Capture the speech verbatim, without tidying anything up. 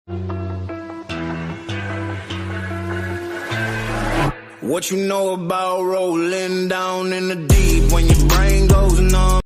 What you know about rolling down in the deep when your brain goes numb?